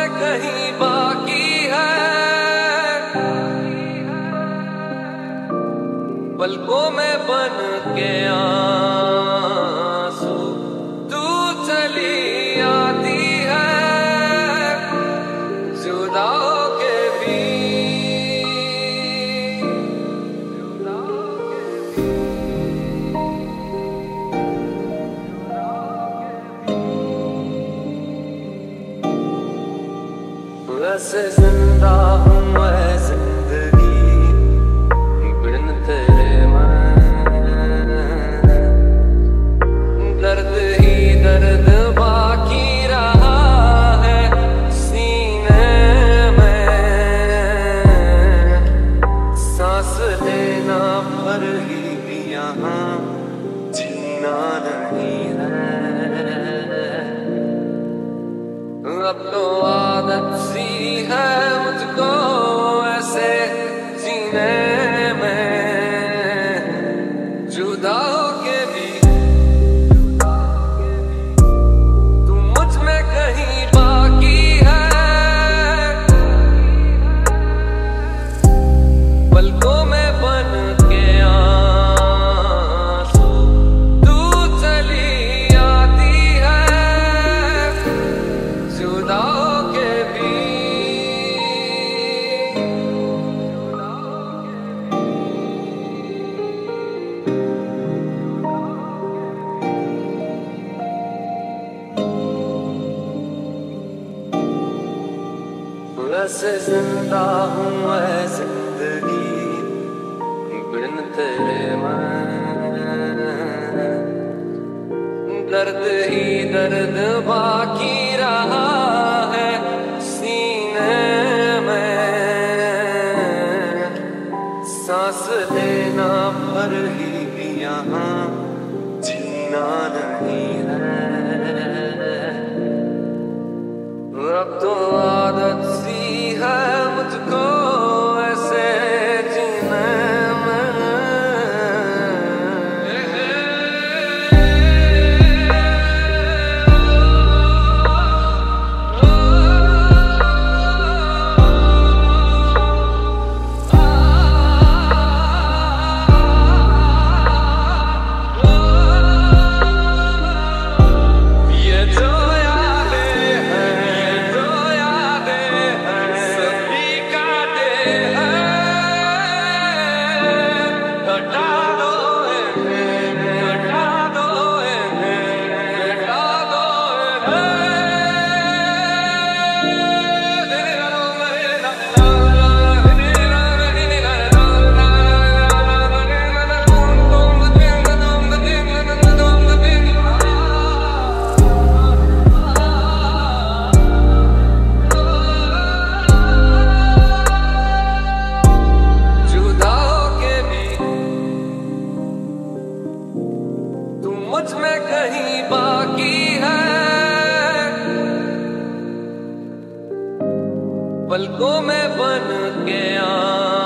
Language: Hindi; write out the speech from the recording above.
कहीं बाकी है, पलकों में बन के आंसू तू चली आती है, जुदा होके भी वैसे जिंदा हूँ मैं जिंदगी बिन तेरे दर्द ही दर्द बाकी रहा है सीने में, सांस लेना भर ही यहाँ जीना नहीं है, अब तो आदत सी है मुझको ऐसे जीने में, जुदा होके भी तू मुझ में कहीं बाकी है, पलकों में बन के आंसू तू चली आती है, जुदा होके भी वैसे जिंदा हूँ मैं जिंदगी बिन तेरे दर्द ही दर्द बाकी रहा है सीने में, सांस लेना भर ही यहाँ जीना नहीं है, अब तो आदत सी है मुझको ऐसे जीने मुझ में कहीं बाकी है, पलकों में बन के